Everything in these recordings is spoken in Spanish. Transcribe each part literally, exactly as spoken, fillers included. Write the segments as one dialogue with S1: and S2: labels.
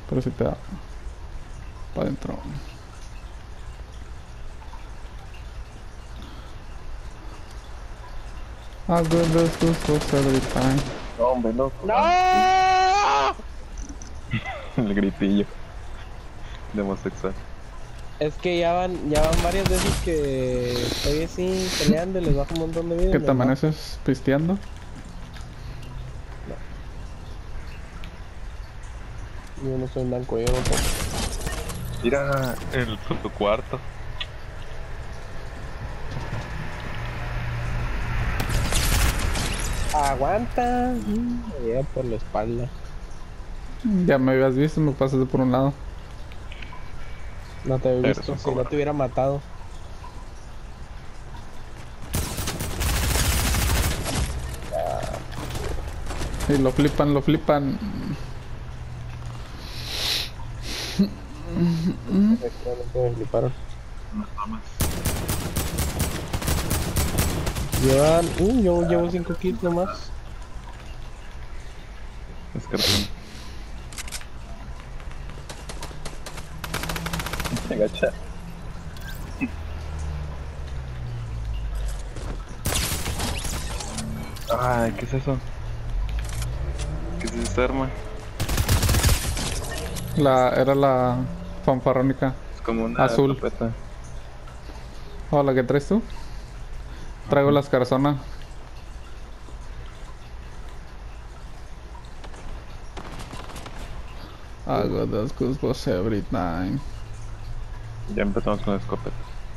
S1: Pero si te da para adentro. Ah, good, those goosebumps every time.
S2: No, hombre, loco.
S3: ¡No!
S2: El gritillo de homosexual.
S3: Es que ya van, ya van varias veces que estoy así peleando y les bajo un montón de vida.
S1: ¿Qué
S3: y
S1: te
S3: me matan.
S1: amaneces pisteando?
S3: Yo no soy blanco, yo no tomo.
S2: Mira el tu cuarto.
S3: Aguanta. Mm, Me llega por la espalda.
S1: Ya me habías visto, me pasaste por un lado.
S3: No te había
S2: Eres
S3: visto,
S2: un
S3: si no
S2: cobarde.
S3: te hubiera matado.
S1: Y lo flipan, lo flipan.
S3: Efectivamente me fliparon.
S2: No mames.
S3: Llevan. Uh, yo llevo cinco kills nomás.
S2: Es cartón. Se agacha. Ay, ¿qué es eso? ¿Qué es esa arma?
S1: La, era la fanfarrónica
S2: Es como una
S1: azul.
S2: escopeta.
S1: ¿O la que traes tú? Traigo las Carzona. I got those goosebumps every time.
S2: Ya empezamos con la escopeta.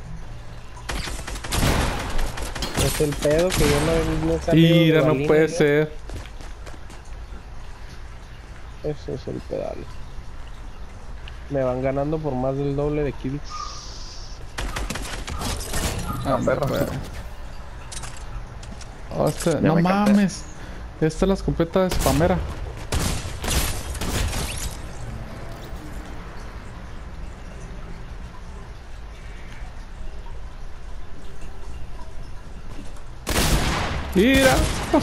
S3: Es el pedo que yo no, no he salido de
S1: Mira, no
S3: balines,
S1: puede
S3: ¿no?
S1: ser.
S3: Ese es el pedal. Me van ganando por más del doble de kills.
S1: Ah, no
S2: perro.
S1: puede. Oh, este-
S2: Ya
S1: no
S2: me cansé.
S1: mames. Esta es la escopeta de spamera. Mira.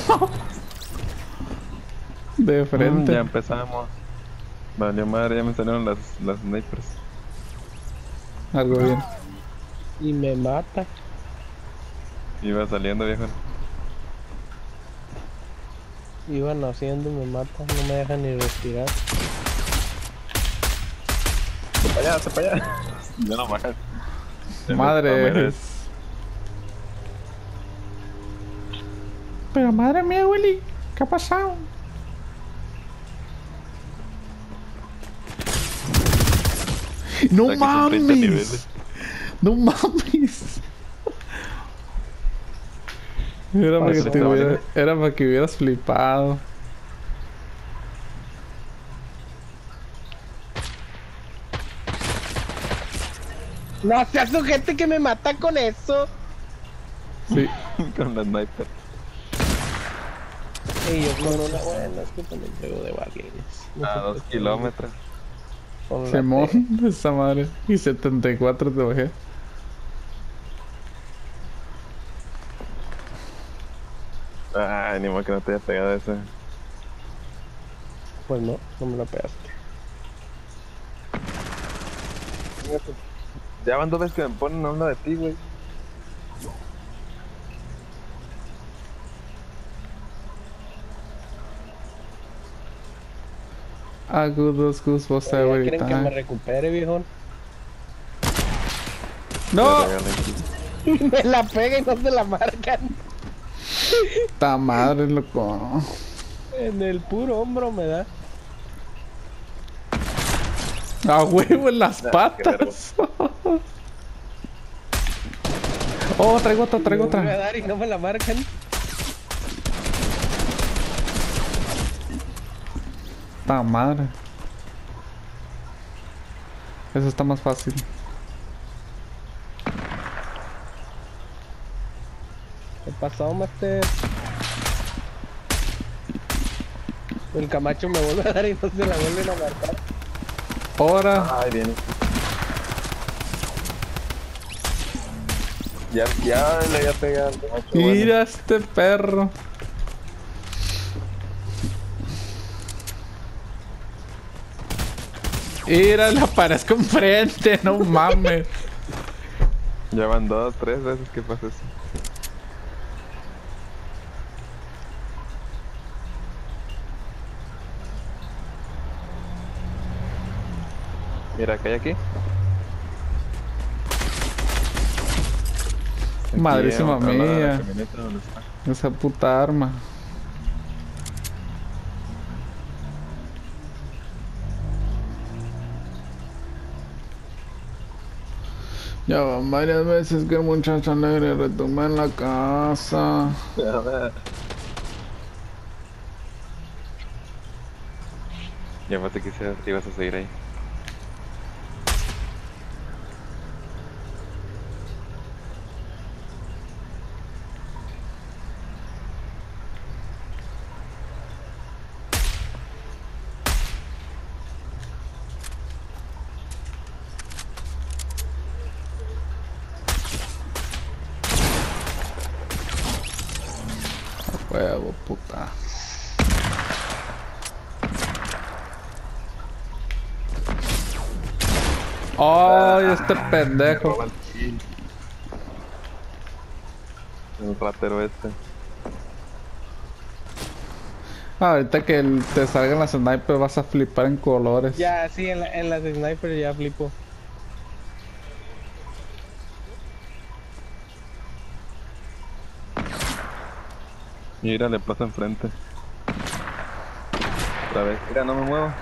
S1: De
S2: Mm,
S1: frente.
S2: ya empezamos. Vale, madre, ya me salieron las, las snipers.
S1: Algo bien.
S3: Y me mata.
S2: Iba saliendo, viejo.
S3: Iban haciendo y me mata. No me dejan ni respirar.
S2: Se para allá, se para allá. Ya no bajas.
S1: Madre. Pero madre mía, Willy. ¿Qué ha pasado? No
S2: Aquí son treinta
S1: mames.
S2: niveles.
S1: No mames. Era para, que
S3: Pasó.
S1: te hubiera- era para que hubieras flipado.
S3: No seas gente que me mata con eso.
S1: Sí.
S2: Con la sniper.
S3: Y yo con una buena, es que también traigo de balines. No
S2: A
S3: sé
S2: dos
S3: por qué
S2: kilómetros.
S3: con la T.
S1: Simón, esa madre. Y setenta y cuatro te bajé.
S2: Ay, ni modo que no te haya pegado ese.
S3: Pues no, no me la pegaste.
S2: Ya van dos veces que me ponen a una de ti, güey.
S1: I got those goosebumps
S3: ¿Ya
S1: every
S3: quieren que me
S1: time.
S3: recupere, viejo?
S1: ¡No!
S2: Te regalé aquí.
S3: Me la pega y no se la marcan.
S1: ¡Ta madre, loco!
S3: En el puro hombro me da.
S1: ¡A huevo en las
S2: Nah,
S1: patas! Oh, traigo otra, traigo
S3: Me voy a
S1: otra.
S3: dar y no me la marcan.
S1: ¡Ta madre! Eso está más fácil.
S3: ¿Qué pasó, Master? El Camacho me vuelve a dar y no se la vuelven a marcar.
S1: Ahora.
S2: Ay, viene. Ya, ya le había pegado.
S1: Mira este perro. Mira, le aparezco enfrente, no mames.
S2: Ya van dos, tres veces que pasa eso. Mira, ¿qué hay aquí? Aquí,
S1: Madrísima
S2: a- a la- a la
S1: mía.
S2: camioneta donde está.
S1: Esa puta arma. Ya van varias veces que el muchacho alegre retumba en la casa.
S2: A ver. Ya pensé que se- ibas a seguir ahí.
S1: Huevo, puta. Ay, este pendejo.
S2: Roba el kill. El ratero este.
S1: Ahorita que el- te salgan las snipers vas a flipar en colores.
S3: Ya, sí, en, la, en las snipers ya flipo.
S2: Mira, le pasa enfrente. Otra vez. Mira, no me muevo.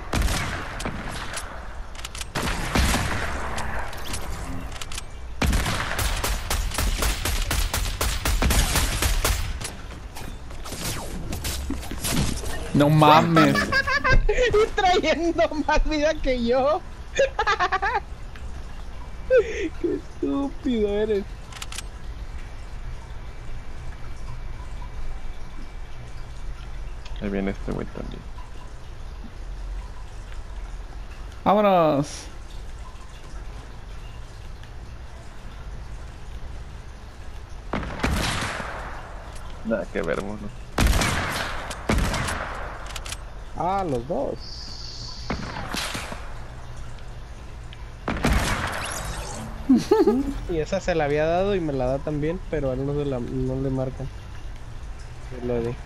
S1: No mames.
S3: Y trayendo más vida que yo. Qué estúpido eres.
S2: Ahí viene este güey también.
S1: Vámonos.
S2: Nada que ver, mono.
S3: Ah, los dos. Y esa se la había dado y me la da también, pero a él no, se la, no le marcan. Se lo di.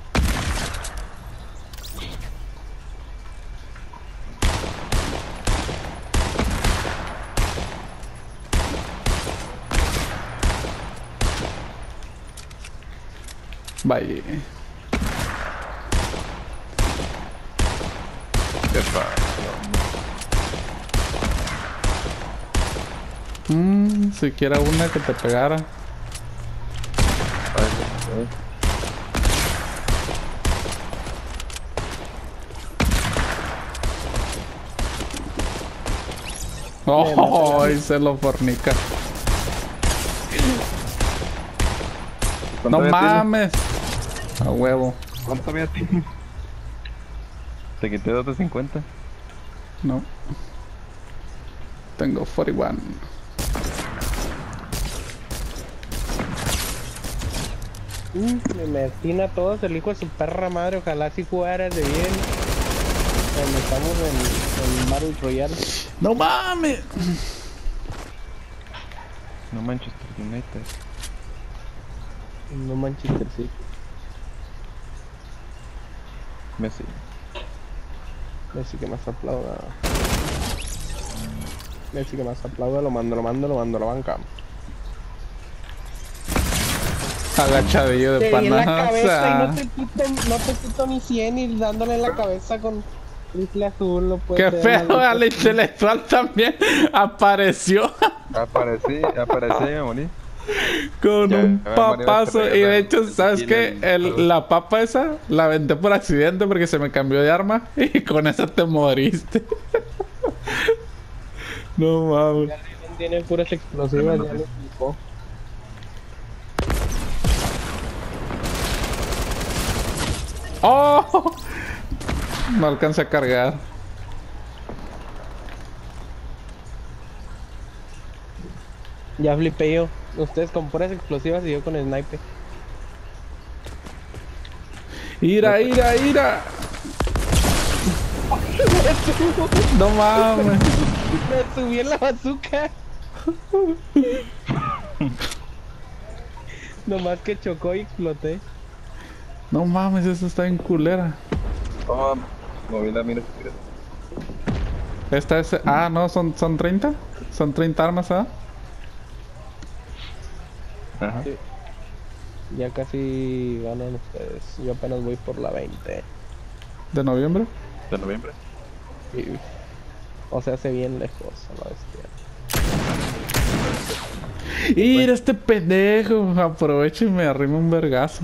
S1: Bye.
S2: Qué fácil.
S1: Mmm, siquiera una que te pegara.
S2: Ay,
S1: Oh, y se lo fornica. No
S2: ¿Cuánto había
S1: mames. A huevo.
S2: tienes? ¿Cuánto había tienes? Te quité dos de cincuenta.
S1: No. Tengo cuarenta y uno.
S3: Mm, me metina a todos el hijo de su perra madre. Ojalá si jugaras de bien. Cuando estamos en, en Battle Royale.
S1: No mames.
S2: No Manchester United.
S3: No Manchester City.
S2: Messi.
S3: Messi que más aplauda. Messi que más aplauda. Lo mando, lo mando, lo mando a la banca.
S1: Agachadillo de
S3: Te di en la cabeza y
S1: panaza.
S3: no te quito, no te quito ni cien y dándole en la cabeza con rifle azul. No puede
S1: Qué
S3: ser,
S1: feo,
S3: maldito.
S1: al intelectual también apareció
S2: Aparecí, aparecí y me morí.
S1: con
S2: Ya,
S1: un
S2: me voy a morir
S1: papazo.
S2: este
S1: Y de
S2: regalo.
S1: hecho, ¿sabes
S2: Y
S1: qué?
S2: el-
S1: El, la papa esa la aventé por accidente porque se me cambió de arma. Y con esa te moriste. No mames.
S3: Ya tiene puras explosivas, ya le flipó.
S1: ¡Oh! No alcancé a cargar.
S3: Ya flipé yo. Ustedes con puras explosivas y yo con sniper.
S1: ¡Ira, ira, ira! No mames.
S3: Me subí en la bazooka. Nomás que chocó y exploté.
S1: No mames, eso está en culera.
S4: Oh, moví la mira.
S1: Esta es... Ah, no, son, son treinta. Son treinta armas, ¿ah?
S4: Ajá.
S3: Sí. Ya casi ganan ustedes. Yo apenas voy por la veinte.
S1: ¿De noviembre?
S4: De noviembre.
S3: Y- O sea, hace bien lejos a la bestia.
S1: ¡Mira este pendejo! Aprovecho y me arrimo un vergazo.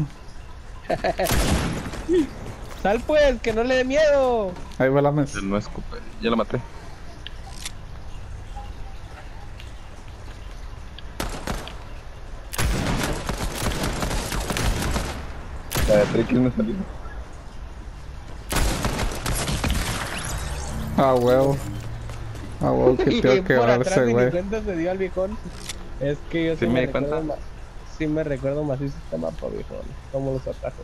S3: ¡Sal pues! ¡Que no le dé miedo!
S1: Ahí va la mesa.
S4: Él no escupe. Ya lo maté. La de Tricky me salió.
S1: Ah, huevo. Ah, huevo, que
S3: Y
S1: tengo
S3: por
S1: que quebrar
S3: atrás
S1: ese
S3: de mi
S1: güey.
S3: cuenta se dio al viejón. Es que yo
S4: ¿Sí
S3: sí
S4: me
S3: me,
S4: di
S3: recuerdo
S4: cuenta?
S3: más. Sí me recuerdo más este mapa, viejón. Como los atajos.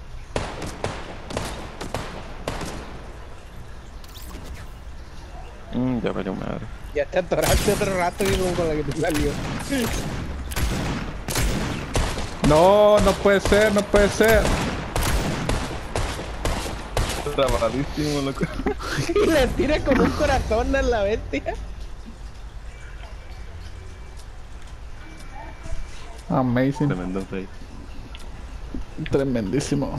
S4: Mmm, ya valió madre.
S3: Ya te atoraste otro rato, viejo, con la que te salió.
S1: No, no puede ser, no puede ser.
S4: Trabadísimo, loco.
S3: Y le tira con un corazón a la bestia.
S1: Amazing.
S4: Tremendo face.
S1: Tremendísimo.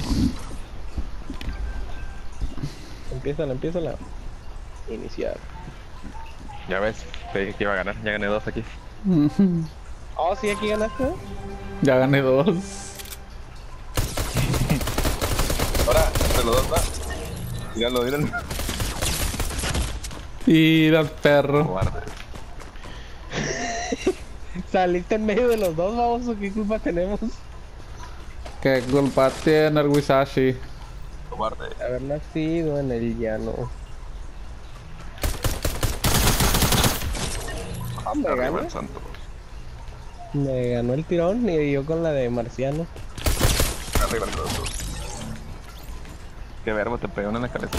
S3: Empiézala, empiézala. Iniciar.
S4: Ya ves, te dije que iba a ganar. Ya gané dos aquí.
S3: Oh, sí, aquí ganaste.
S1: Ya gané dos.
S4: Ahora, entre los dos va. Míralo, míralo.
S1: Ir al perro.
S4: Cobarde.
S3: Saliste en medio de los dos, baboso. ¿Qué culpa tenemos?
S1: ¿Qué culpa tiene el Wisashi?
S4: Cobarde.
S3: Haber nacido en el llano. Ah, me
S4: Arriba
S3: ganó.
S4: el santo.
S3: Me ganó el tirón y yo con la de Marciano.
S4: Arriba el santo. Qué verbo, te pegó en la cabeza.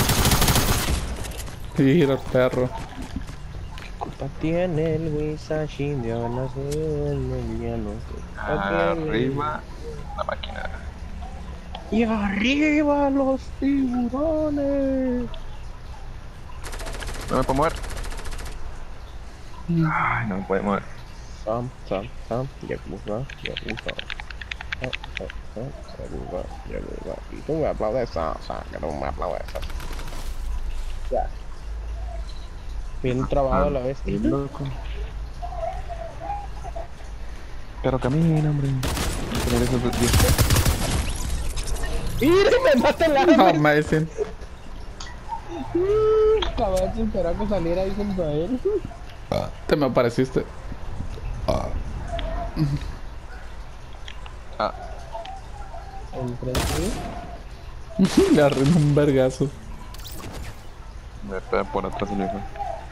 S1: Ir al perro.
S3: Culpa tiene el Wisashi de haber nacido en el llano. Culpa tiene-
S4: Arriba la máquina.
S3: Y arriba los tiburones.
S4: No me puedo mover. Ay, no me puedo mover.
S3: Sam, Sam, Sam, Yakuza, Yakuza. Sam, Sam, Sam, Yakuza, Yakuza. Y tú me aplaudes, Sam, Sam, que tú me aplaudes. Sam. Ya. Bien trabado la bestia.
S4: Loco. Pero camina, hombre. Tener esos dos diez.
S3: ¡Mira, me mata el arma!
S1: Amazing.
S3: Cabal, se esperaba que saliera ahí junto a él.
S1: Te me apareciste. Ah.
S4: Ah,
S3: Enfrente.
S1: Le arruiné un vergazo.
S4: me pega por atrás el viejo.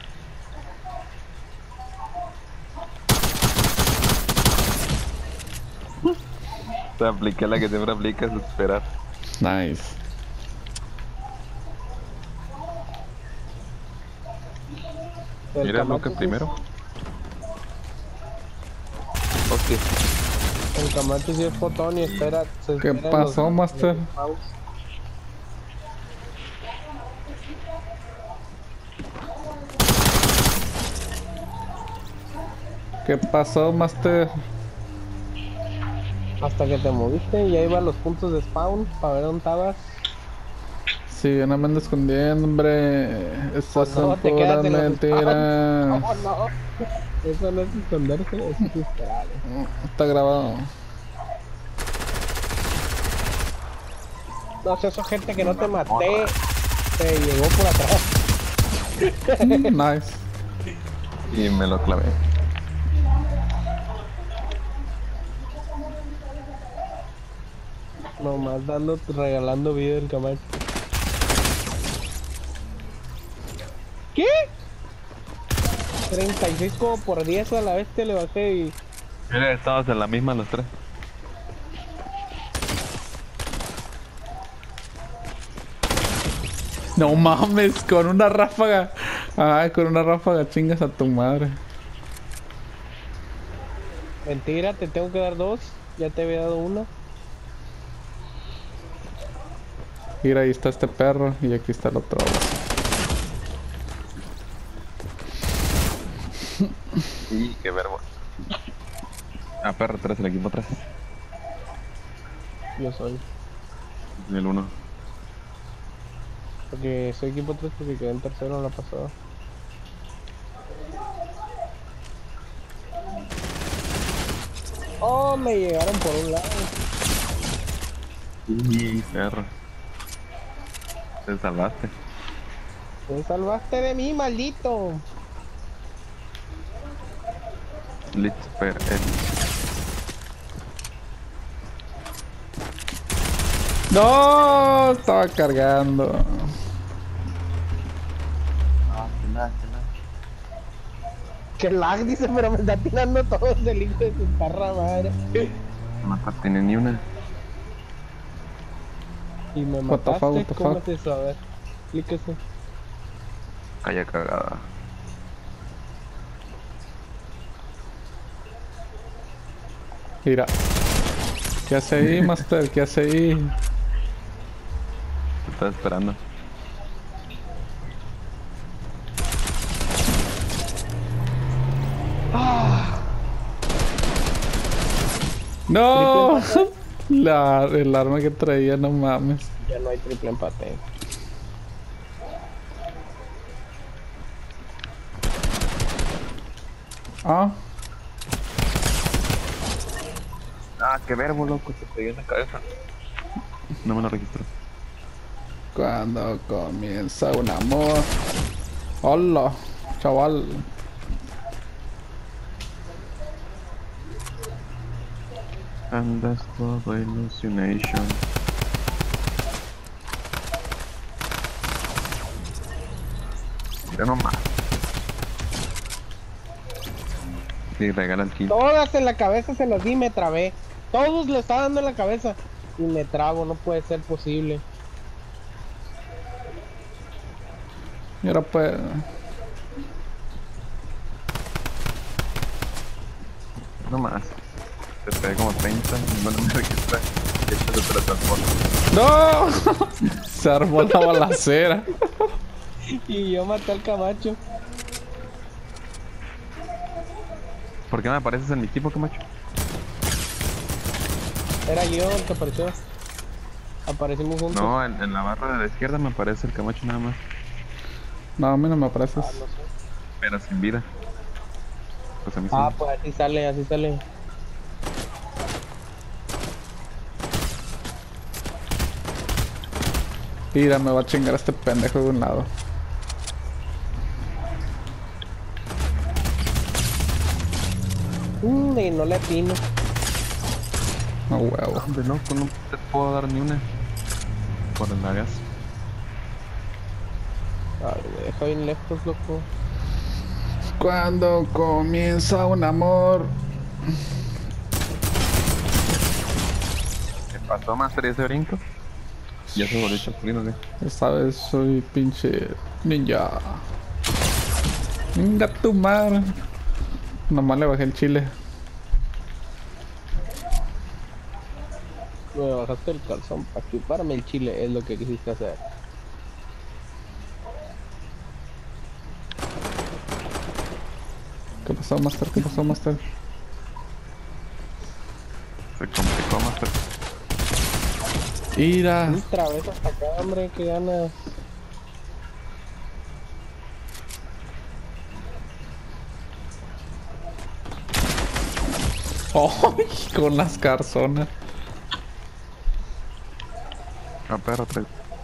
S4: Te apliqué la que siempre aplicas, esperar.
S1: Nice.
S3: El
S4: Mira,
S3: Camacho
S4: Lucas
S3: sí-
S4: primero. Hostia.
S3: El Camacho sí es fotón y espera. Se
S1: ¿Qué
S3: espera
S1: pasó,
S3: los-
S1: Master?
S3: los paus.
S1: ¿Qué pasó, Master?
S3: Hasta que te moviste y ahí van los puntos de spawn para ver dónde estabas.
S1: Si yo no me ando escondiendo, hombre. Estas
S3: No,
S1: son
S3: te
S1: puras
S3: quedas en los
S1: mentiras.
S3: No, no. Eso no es esconderse, eso es esperar.
S1: Está grabado.
S3: No sé, eso gente que no te maté. Te llegó por atrás.
S1: Nice.
S4: Y me lo clavé.
S3: Nomás dando, regalando vida el Camacho. ¿Qué? treinta y seis como por diez a la vez te le bajé y...
S4: Mira, estábamos en la misma los tres.
S1: No mames, con una ráfaga. Ay, con una ráfaga chingas a tu madre.
S3: Mentira, te tengo que dar dos. Ya te había dado una.
S1: Mira, ahí está este perro y aquí está el otro.
S4: Y qué verbo. Ah, perro, traes el equipo atrás.
S3: Yo soy.
S4: El uno.
S3: Porque soy equipo tres porque quedé en tercero en la pasada. Oh, me llegaron por un lado.
S4: Y perro. Te salvaste.
S3: Te salvaste de mí, maldito.
S4: Listo, pero eh.
S1: No, estaba cargando.
S4: Ah, que nada, que nada.
S3: Que lag dice, pero me está tirando todos el hijo de su parra madre.
S4: No tiene ni una.
S3: Y me
S1: What the fuck,
S3: mataste,
S1: what the
S3: ¿cómo
S1: fuck?
S3: es eso? A ver, explíquese.
S4: Calla cagada.
S1: Mira. ¿Qué hace ahí, Master? ¿Qué hace ahí?
S4: Te estaba esperando.
S1: No. La, el arma que traía, no mames.
S3: Ya no hay triple empate.
S1: Ah.
S4: Ah, qué verbo, loco, te pegué en la cabeza. No me lo registró.
S1: Cuando comienza un amor. Hola, chaval.
S4: And that's the hallucination. Ya no más. Sí, regala el kill.
S3: Todas en la cabeza se las di y me trabé. Todos le está dando en la cabeza. Y me trabo, no puede ser posible.
S1: Mira, pues.
S4: No más. Te pegué como treinta, no me registra. Y esto se teletransporta.
S1: ¡No! Se armó la balacera.
S3: Y yo maté al Camacho.
S4: ¿Por qué me apareces en mi equipo, Camacho?
S3: Era yo el que apareció. Aparecimos juntos.
S4: No, en, en la barra de la izquierda me aparece el Camacho nada más.
S1: No, a mí no me apareces.
S3: Ah, no sé.
S4: Pero sin vida. Pues a mí sí.
S3: Ah, pues así sale, así sale.
S1: Mira, me va a chingar este pendejo de un lado.
S3: Mmm, y no le atino.
S1: No huevo.
S4: Hombre, no, pues no te puedo dar ni una. Por el lagas.
S3: Ay, me deja bien lejos, loco.
S1: Cuando comienza un amor.
S4: ¿Qué pasó, Master, y ese brinco? Ya se volvió chapulino, ¿qué?
S1: Esta vez soy pinche ninja. Venga tu madre. Nomás le bajé el chile.
S3: Me bajaste el calzón para chuparme el chile, es lo que quisiste hacer.
S1: ¿Qué pasó, Master? ¿Qué pasó, Master?
S4: Se complicó, Master.
S1: Mira.
S3: Otra vez hasta acá, hombre, que ganas.
S1: ¡Ay! Con las carzonas.
S4: Ah, perro, tres.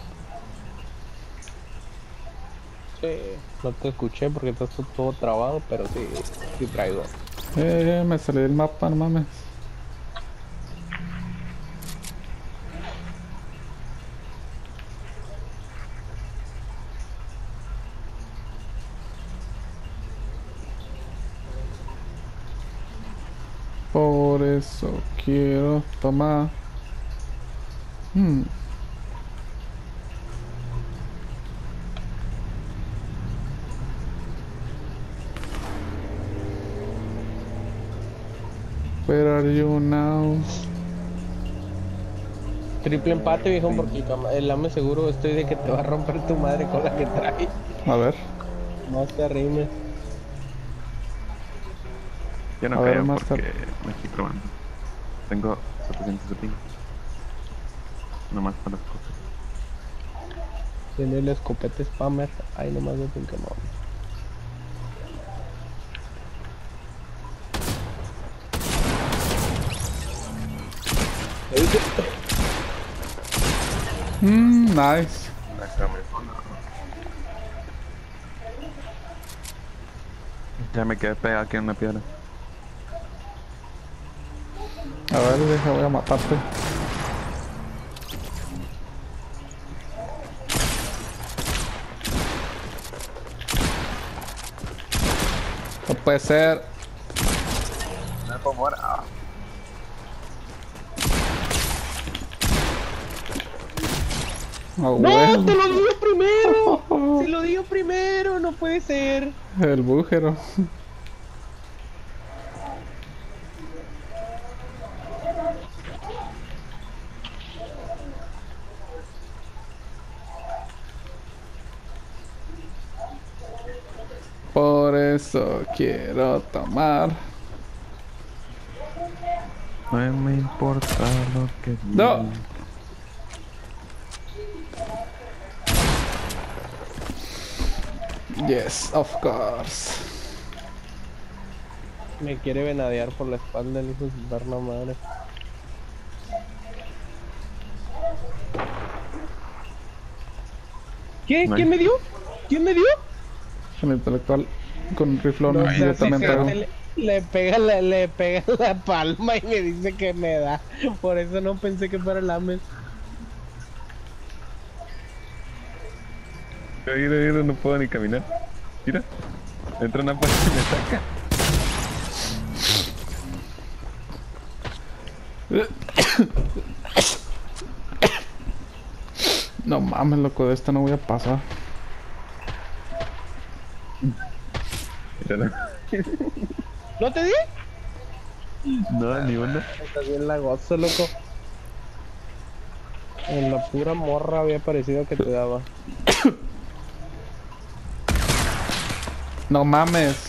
S3: Sí, no te escuché porque estás todo trabado, pero sí, sí traigo.
S1: Eh, me salí del mapa, no mames. Por eso quiero tomar. Hmm. Where are you now?
S3: Triple empate, viejo, porque el, cama- el ame seguro estoy de que te va a romper tu madre con la que trae.
S1: A ver.
S3: No te arrimes.
S4: Yo no
S1: A ver,
S4: creo
S1: más
S4: porque
S1: tarde.
S4: me estoy probando. Tengo setecientos de ping. Nomás para las cosas.
S3: Tiene el escopete spammer. Ay, nomás de pin que no.
S1: Mmm, nice.
S4: Ya me quedé pegado aquí en una piedra.
S1: A ver, deja, voy a matarte. No puede ser.
S4: Me puedo morir. Ah.
S1: Oh,
S3: ¡No!
S1: bueno.
S3: ¡Te lo dio primero! ¡Se lo dio primero! ¡No puede ser!
S1: El bújero. Por eso quiero tomar.
S4: No me importa lo que
S1: No.
S4: digan.
S1: Yes, of course.
S3: Me quiere venadear por la espalda el hijo de su perna madre. ¿Qué?
S4: No
S3: ¿Quién
S4: hay-
S3: me dio? ¿Quién me dio?
S1: El intelectual con riflón.
S3: No,
S1: yo
S3: sí,
S1: también
S3: sí,
S1: tengo.
S3: le, le pega la, le pega la palma y me dice que me da. Por eso no pensé que fuera el Ames.
S4: Mira, mira, mira, no puedo ni caminar. Mira. Entra una puerta y me saca.
S1: No mames, loco, de esta no voy a pasar.
S4: Mira,
S3: ¿No te di?
S4: no, no, ni una.
S3: Estás bien lagoso, loco. En la pura morra había parecido que te daba.
S1: No mames.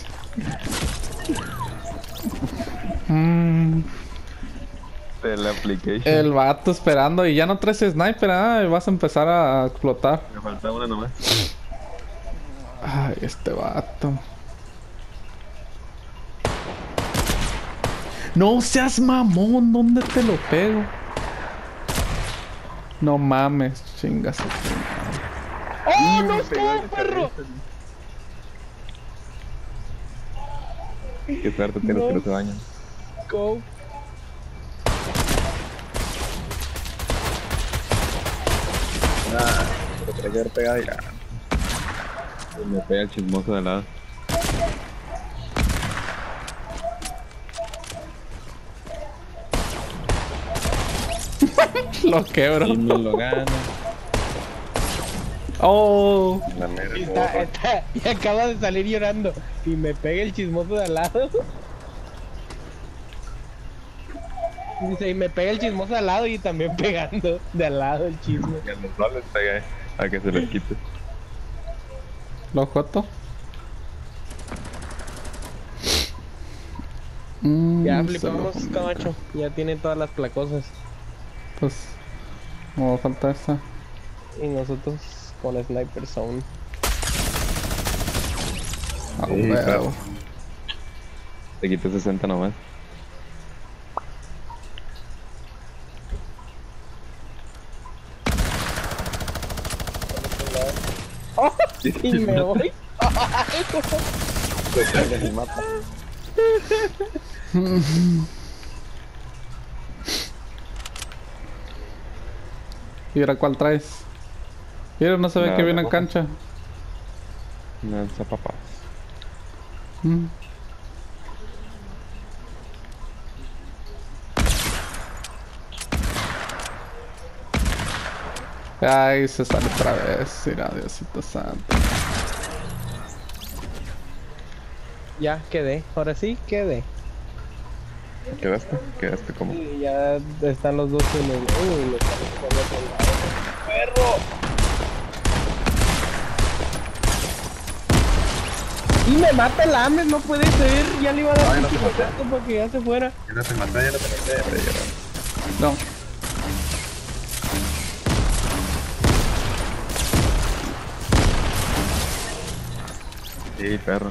S1: Mm,
S4: De la application.
S1: el vato esperando y ya no traes sniper, ah, y vas a empezar a explotar.
S4: Me falta una nomás.
S1: Ay, este vato. No seas mamón, ¿dónde te lo pego? No mames, chingas.
S3: ¡Oh, no estuvo, perro!
S4: Qué suerte tienes
S3: No.
S4: que no se bañan.
S3: Go.
S4: Ah, pero tenía que haber pegado ya. Y me pega el chismoso de lado.
S1: Lo quebro.
S4: Y me lo gana.
S1: Oh,
S4: La mera
S3: Y, está, está, y acaba de salir llorando. Y me pega el chismoso de al lado. Dice, y me pega el chismoso de al lado y también pegando de al lado el chisme.
S4: Y a los dos les pegué a que se les quite.
S1: lo joto. Mm,
S3: Ya
S1: se lo
S3: flipamos,
S1: pone
S3: Camacho.
S1: acá.
S3: Ya tiene todas las placosas.
S1: Pues, no falta esa.
S3: Y nosotros con Sniper Zone.
S1: Ah,
S4: Sí,
S1: huevo.
S4: claro. Te quité sesenta nomás.
S3: Y me voy.
S4: Se carga y mata.
S1: ¿Y ahora cuál traes? Mira, no se ve
S4: Nada,
S1: que viene en
S4: tampoco.
S1: cancha.
S4: Lanza papás.
S1: Mm. Ay, se sale otra vez. Mira, Diosito santo.
S3: Ya quedé. Ahora sí quedé.
S4: ¿Quedaste? ¿Quedaste como?
S3: Y ya están los dos en el... Uy, lo están jugando por el lado. ¡Perro! Y me mata el hambre, no puede ser. Ya le iba a dar
S4: Ay,
S3: un
S4: no te maté.
S3: chicotazo para que ya se fuera.
S4: Ya no te maté, ya no te maté, hombre, ya.
S1: No.
S4: Sí, perro.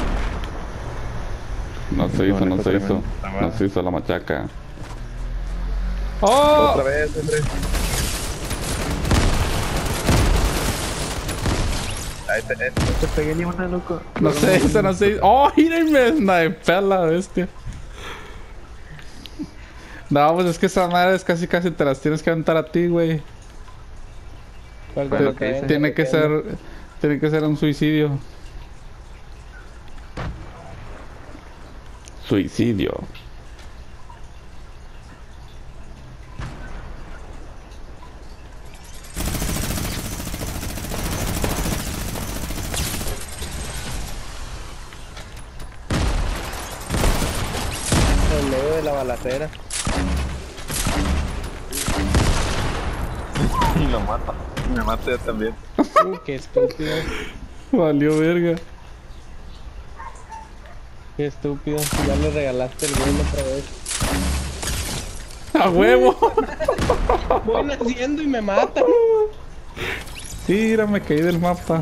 S1: No se hizo, no
S4: está
S1: se hizo.
S4: tremendo. Está mal.
S1: No se hizo la machaca. ¡Oh!
S4: Otra vez, hombre. Ahí te, eh, no te pegué ni una, loco.
S1: No se hizo, no se hizo. ¡Oh! Mírenme, snipea la bestia. No, pues es que esa madre es casi casi te las tienes que aventar a ti, güey.
S3: ¿Cuál
S4: Bueno,
S3: te
S4: ¿qué dice?
S3: cae?
S1: Tiene que ser. Tiene que ser un suicidio. Suicidio.
S3: En medio de la balacera.
S4: Y lo mata. Me mato yo también.
S3: Uy, qué estúpido.
S1: Valió verga.
S3: Qué estúpido. Ya le regalaste el gol otra vez.
S1: ¡A huevo!
S3: Voy naciendo y me mata.
S1: Mira, me caí del mapa.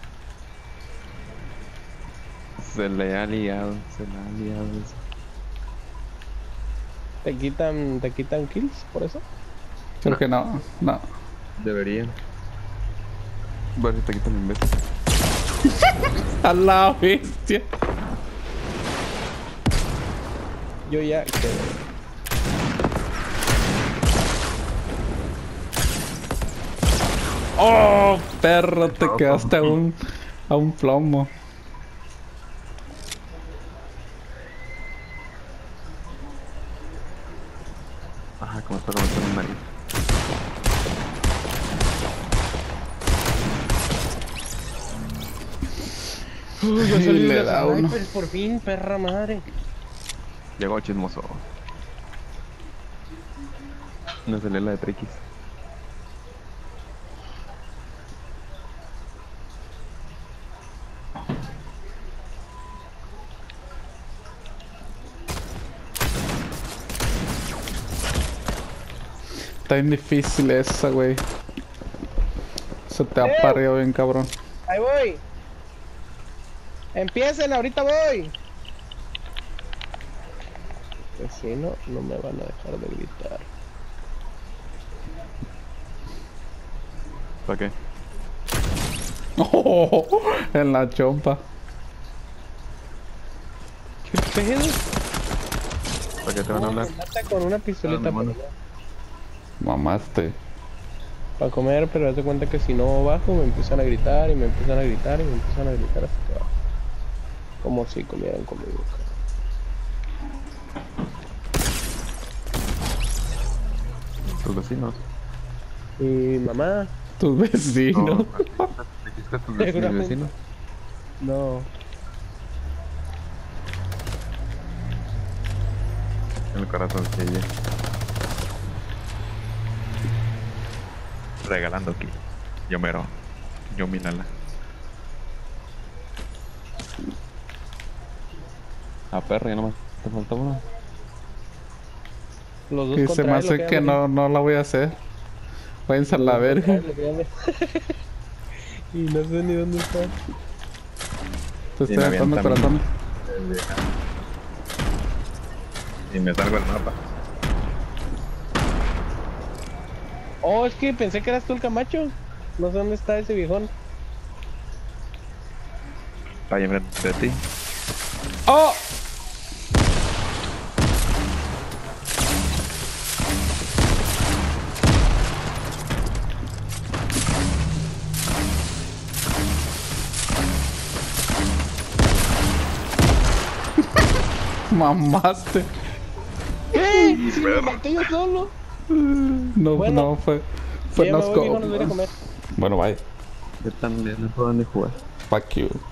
S4: Se le ha liado, se le ha liado eso.
S3: ¿Te quitan, te quitan kills por eso?
S1: Creo que no. No.
S4: Deberían. Bueno, si te quitan en vez.
S1: A la bestia.
S3: Yo ya quedé.
S1: ¡Oh! Perro, te quedaste a un. A un plomo.
S4: Ajá, como está levantando el nariz.
S3: Uy, yo
S1: Y
S3: salí
S1: le
S3: de
S1: da
S3: los
S1: uno.
S3: snipers, por fin, perra madre.
S4: Llegó chismoso. No salió la de Trikis.
S1: Está bien difícil esa, güey. Se te ha parreado bien, cabrón.
S3: Ahí voy. Empiecen, ahorita voy. Pues si no, no me van a dejar de gritar.
S4: ¿Para qué?
S1: Oh, en la chompa.
S3: ¿Qué pedo?
S4: ¿Para qué te van a hablar?
S3: Me mata con una pistolita
S4: Ah, no,
S3: para,
S1: Mamaste.
S3: para comer, pero haz de cuenta que si no bajo me empiezan a gritar y me empiezan a gritar y me empiezan a gritar hasta que bajo. Como si comieran conmigo.
S4: Tus vecinos.
S3: Y mamá,
S1: Tus vecinos.
S4: ¿Dijiste a tus ve- mis
S3: Seguramente.
S4: vecinos?
S3: no.
S4: El corazoncillo. Regalando aquí. Yo mero. Yo minala. Ah, perro, ya nomás. Te falta uno.
S3: Los dos
S1: Y se
S3: contra
S1: me
S3: él,
S1: hace
S3: lo
S1: que
S3: hagan,
S1: no, no la voy a hacer. Váyanse a la
S3: los dos contra
S1: verga.
S3: él, lo que hagan. Y no sé ni dónde está.
S1: Te
S4: Y
S1: estoy
S4: me
S1: aventando
S4: avientan.
S1: corazones.
S4: Y me salgo el mapa.
S3: Oh, es que pensé que eras tú el Camacho. No sé dónde está ese viejón.
S4: Está ahí enfrente de ti.
S1: ¡Oh! Mamaste.
S3: ¿Qué? Sí, me maté yo solo.
S1: No,
S3: Bueno.
S1: no, fue. Fue
S3: Ya me
S1: no
S3: voy, viejo, nos voy a ir a comer.
S1: Bueno, bye.
S4: Yo también no puedo ni jugar.
S1: Fuck you.